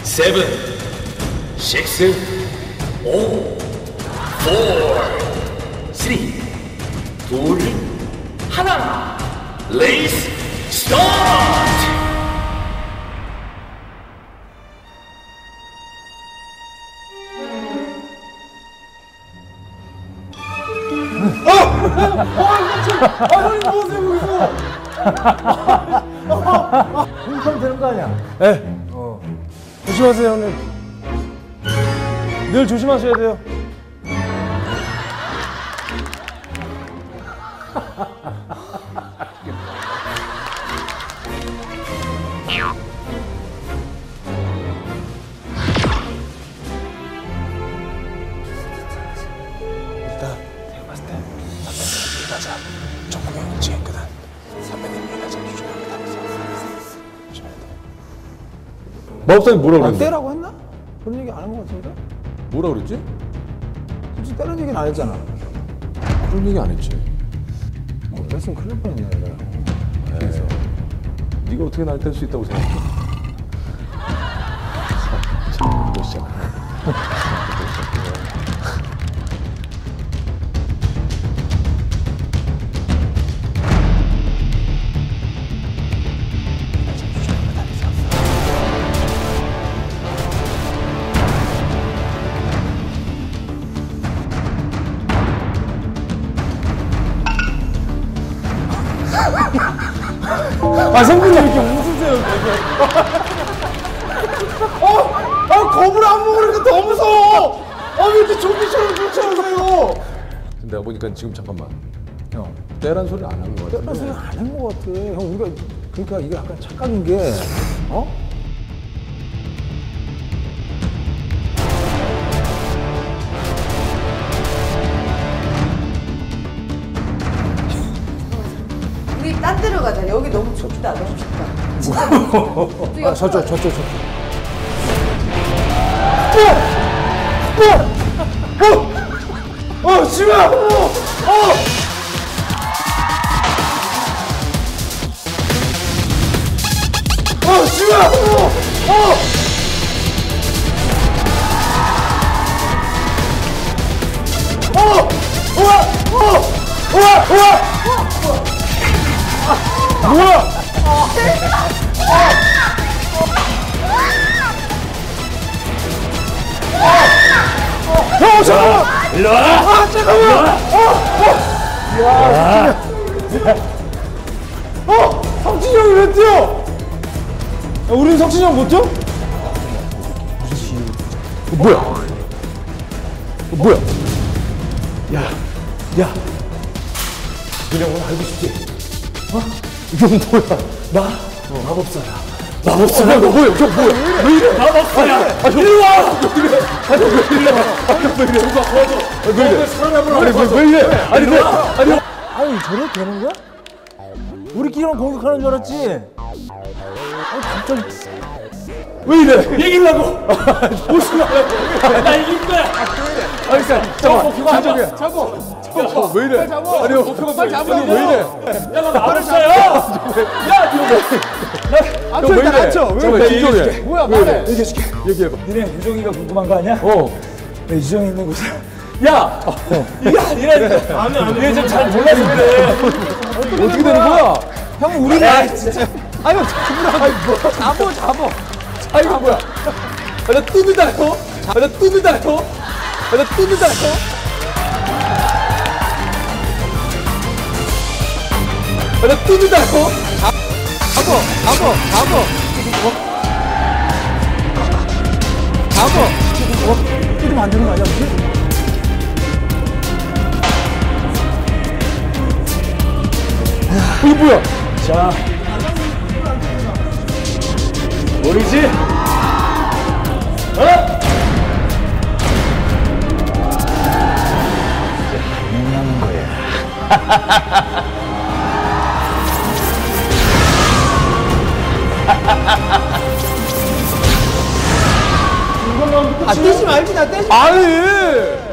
7, 6, 5, 4, 3, 2, 1. 레이스 스타트! 형님 뭐하세요 거기서? 공평 되는 거 아니야? 네. 조심하세요, 형님. 늘 조심하셔야 돼요. 일단 내가 봤을 때 선배님 일하자. 정국이 형은 지겠거든. 선배님 일하자. 조심합니다. 조심해야 돼. 마법사님 뭐라 그랬는데? 떼라고 했나? 그런 얘기 안 한 것 같은데? 뭐라 그랬지? 솔직히 떼라는 얘기는 안 했잖아. 그런 얘기 안 했지. 그랬으면 큰일 날 뻔했네 내가. 그래서 네가 어떻게 날 뗄 수 있다고 생각해? 자, 또 시작. 아, 성분이 이렇게 웃으세요, 겁을 안 먹으니까 더 무서워. 왜 이렇게 좀비처럼 쫓아오세요? 내가 보니까 지금 잠깐만. 형, 때란 소리 안 한 것 같아. 떼라는 소리 안 한 것 같아. 형 우리가 그러니까 이게 약간 착각인 게 우리 딴 데로 가자. 여기 너무 좁다. 너무 좁다. 저쪽. 지우야! 지우야! 뭐야? 형, 잠깐만! 일로 와라! 잠깐만! 성진이 형이 왜 뛰어? 우린 성진이 형 못 뛰어? 뭐야? 뭐야? 야. 그냥 오늘 알고 싶지? 이건 뭐야? 마법사야. 마법사야? 너 뭐야? 저 뭐야? 왜 이래? 마법사야! 이리 와! 왜 이래? 왜 이래? 누가 도와줘! 왜 이래? 사람을 왜 이래? 아니 저래 되는 거야? 우리끼리만 공격하는 줄 알았지? 갑자기 왜 이래? 이기려고! 무슨하려고! 나 이길 거야! 잠깐만. 왜 이래? 아니, 목표가 빨리 잡아. 왜 이래? 야, 나 마법사야! 야, 형, 왜 이래? 잠깐만, 진정해. 뭐야 말해. 얘기해봐. 니네 유정이가 궁금한 거 아니야? 내 유정이 있는 곳에 야! 이게 아니라니까! 안 해. 이게 좀 잘 몰라서 그래. 어떻게 되는 거야? 형 우리가 진짜 아유 잡어 아, 이거 뭐야? 나 뜯는다요? 나 뜯는다요? 이러면 안 되는 거 아니야 우리? 이게 뭐야? 자. 모르지? 냉나는 거야. 떼지 말지 나 떼지. 아니!